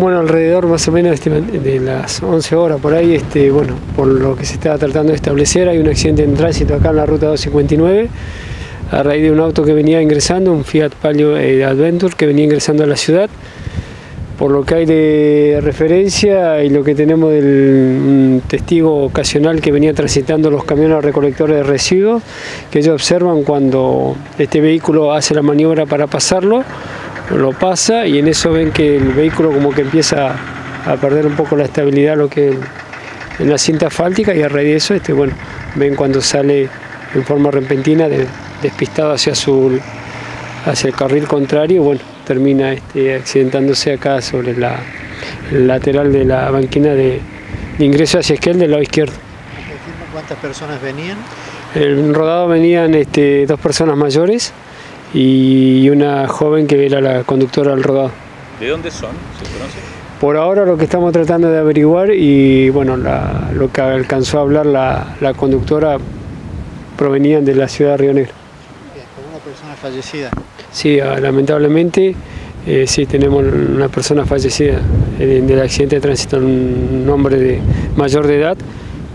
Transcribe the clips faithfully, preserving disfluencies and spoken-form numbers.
Bueno, alrededor más o menos de las once horas por ahí, este, bueno, por lo que se estaba tratando de establecer, hay un accidente en tránsito acá en la ruta doscientos cincuenta y nueve, a raíz de un auto que venía ingresando, un Fiat Palio eh, Adventure que venía ingresando a la ciudad. Por lo que hay de referencia y lo que tenemos del un testigo ocasional que venía transitando los camiones recolectores de residuos, que ellos observan cuando este vehículo hace la maniobra para pasarlo, lo pasa y en eso ven que el vehículo como que empieza a perder un poco la estabilidad lo que en la cinta asfáltica, y a raíz de eso este, bueno, ven cuando sale en forma repentina de, despistado hacia, su, hacia el carril contrario, bueno, termina este, accidentándose acá sobre la el lateral de la banquina de, de ingreso hacia Esquel del lado izquierdo. ¿Cuántas personas venían? En rodado venían este, dos personas mayores y una joven que era la conductora del rodado. ¿De dónde son? ¿Se conoce? Por ahora lo que estamos tratando de averiguar, y bueno, la, lo que alcanzó a hablar la, la conductora, provenían de la ciudad de Río Negro. ¿Una persona fallecida? Sí, lamentablemente eh, sí tenemos una persona fallecida en el accidente de tránsito, un hombre de mayor de edad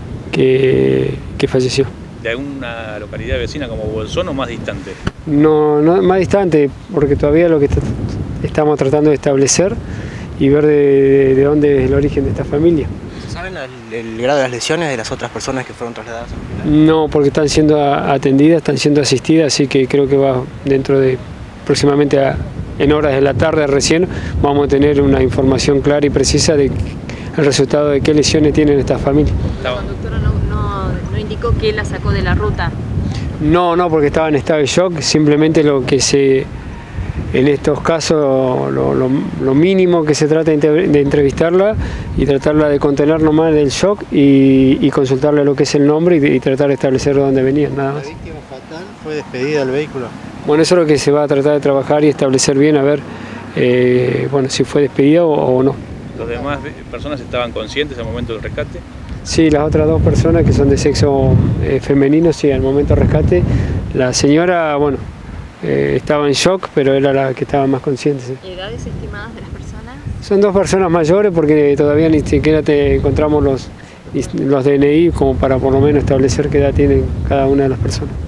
que, que falleció. ¿De alguna localidad vecina como Bolsón o más distante? No, no, más distante, porque todavía lo que estamos tratando de establecer y ver de, de, de dónde es el origen de esta familia. ¿Saben el, el grado de las lesiones de las otras personas que fueron trasladadas? No, porque están siendo atendidas, están siendo asistidas, así que creo que va dentro de aproximadamente a, en horas de la tarde recién vamos a tener una información clara y precisa de el resultado de qué lesiones tienen estas familias. La conductora no, no, no indicó que la sacó de la ruta. No, no, porque estaba en estado de shock. Simplemente lo que se, en estos casos, lo, lo, lo mínimo que se trata de entrevistarla y tratarla de contener nomás del shock y, y consultarle lo que es el nombre y, y tratar de establecer de dónde venía, nada más. ¿La víctima fatal fue despedida del vehículo? Bueno, eso es lo que se va a tratar de trabajar y establecer bien, a ver eh, bueno, si fue despedida o, o no. ¿Los demás personas estaban conscientes al momento del rescate? Sí, las otras dos personas que son de sexo eh, femenino, sí, al momento del rescate. La señora, bueno, eh, estaba en shock, pero era la que estaba más consciente. Sí. ¿Edades estimadas de las personas? Son dos personas mayores porque todavía ni siquiera te encontramos los, los D N I como para por lo menos establecer qué edad tienen cada una de las personas.